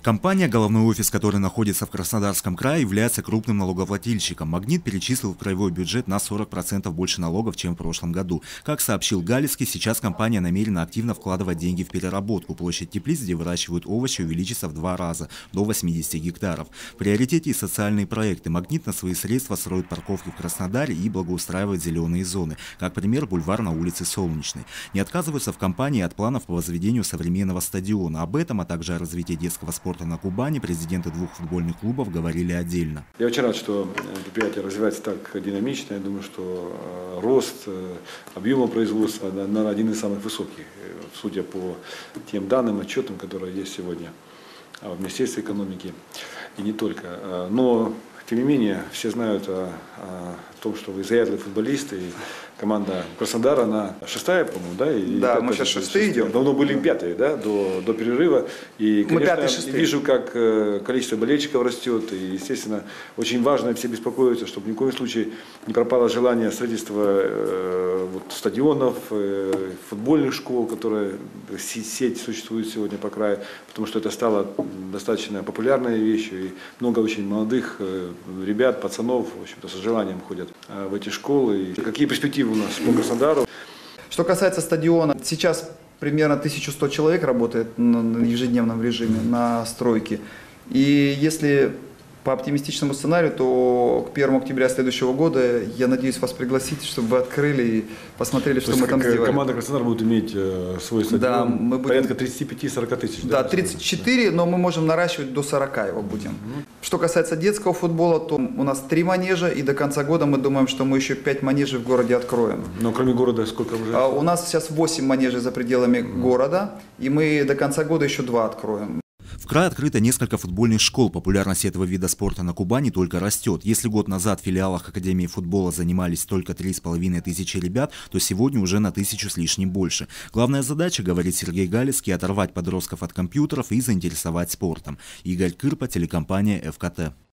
Компания, головной офис которой находится в Краснодарском крае, является крупным налогоплательщиком. «Магнит» перечислил в краевой бюджет на 40% больше налогов, чем в прошлом году. Как сообщил Галицкий, сейчас компания намерена активно вкладывать деньги в переработку. Площадь теплиц, где выращивают овощи, увеличится в 2 раза, до 80 гектаров. В приоритете и социальные проекты. «Магнит» на свои средства строит парковки в Краснодаре и благоустраивает зеленые зоны. Как пример, бульвар на улице Солнечной. Не отказываются в компании от планов по возведению современного стадиона. Об этом, а также о развитии детского спорта на Кубани президенты 2 футбольных клубов говорили отдельно. Я очень рад, что предприятие развивается так динамично. Я думаю, что рост объема производства, наверное, один из самых высоких, судя по тем данным, отчетам, которые есть сегодня в Министерстве экономики и не только. Но, тем не менее, все знают о том, что вы заядлый футболист, и команда Краснодара, она 6-я, по-моему, да? Да, мы сейчас 6-е идем. Давно были 5-е, да, до перерыва. И, конечно, вижу, как количество болельщиков растет, и, естественно, очень важно, все беспокоятся, чтобы ни в коем случае не пропало желание строительства стадионов, футбольных школ, которые сеть существует сегодня по краю, потому что это стало достаточно популярной вещью, и много очень молодых ребят, пацанов, в общем-то, с желанием ходят в эти школы. И какие перспективы у нас по Краснодару? Что касается стадиона, сейчас примерно 1100 человек работает в ежедневном режиме на стройке. И если по оптимистичному сценарию, то к 1 октября следующего года я надеюсь вас пригласить, чтобы вы открыли и посмотрели, что мы там сделали. Команда Краснодар будет иметь свой стадион, да, мы будем... порядка 35-40 тысяч. Да, 34, но мы можем наращивать до 40 его будем. Что касается детского футбола, то у нас 3 манежа, и до конца года мы думаем, что мы еще 5 манежей в городе откроем. Но кроме города сколько уже? У нас сейчас 8 манежей за пределами города, и мы до конца года еще 2 откроем. В крае открыто несколько футбольных школ. Популярность этого вида спорта на Кубани только растет. Если год назад в филиалах Академии футбола занимались только 3500 ребят, то сегодня уже на 1000 с лишним больше. Главная задача, говорит Сергей Галицкий, оторвать подростков от компьютеров и заинтересовать спортом. Игорь Кырпа, телекомпания ФКТ.